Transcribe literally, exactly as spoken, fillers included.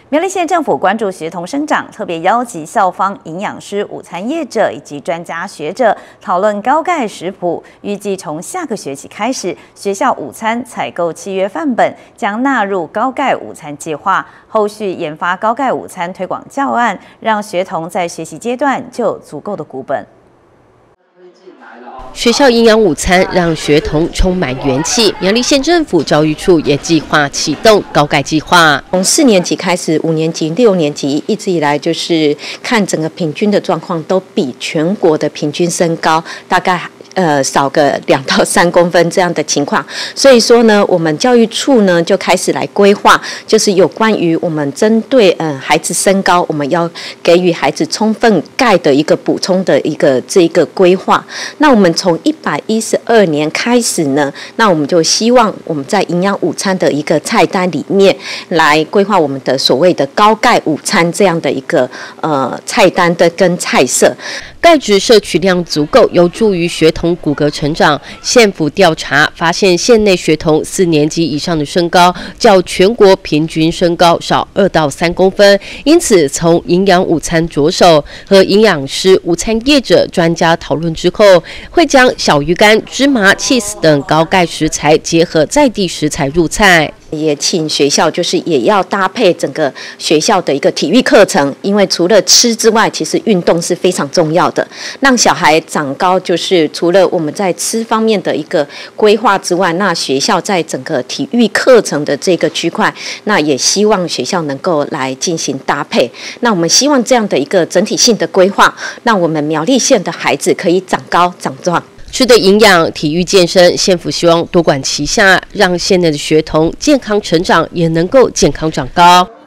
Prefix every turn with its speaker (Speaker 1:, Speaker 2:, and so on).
Speaker 1: 苗栗县政府关注学童生长，特别邀集校方、营养师、午餐业者以及专家学者讨论高钙食谱。预计从下个学期开始，学校午餐采购契约范本将纳入高钙午餐计划，后续研发高钙午餐推广教案，让学童在学习阶段就有足够的股本。
Speaker 2: 学校营养午餐让学童充满元气，苗栗县政府教育处也计划启动高钙计划。
Speaker 3: 从四年级开始，五年级、六年级一直以来，就是看整个平均的状况，都比全国的平均身高大概。 呃，少个两到三公分这样的情况，所以说呢，我们教育处呢就开始来规划，就是有关于我们针对呃孩子身高，我们要给予孩子充分钙的一个补充的一个这一个规划。那我们从一百一十二年开始呢，那我们就希望我们在营养午餐的一个菜单里面来规划我们的所谓的高钙午餐这样的一个呃菜单的跟菜色。
Speaker 2: 钙质摄取量足够，有助于学童骨骼成长。县府调查发现，县内学童四年级以上的身高较全国平均身高少二到三公分，因此从营养午餐着手，和营养师、午餐业者、专家讨论之后，会将小鱼干、芝麻、cheese 等高钙食材结合在地食材入菜。
Speaker 3: 也请学校就是也要搭配整个学校的一个体育课程，因为除了吃之外，其实运动是非常重要的。让小孩长高，就是除了我们在吃方面的一个规划之外，那学校在整个体育课程的这个区块，那也希望学校能够来进行搭配。那我们希望这样的一个整体性的规划，让我们苗栗县的孩子可以长高长壮。
Speaker 2: 吃的营养、体育健身，县府希望多管齐下，让县内的学童健康成长，也能够健康长高。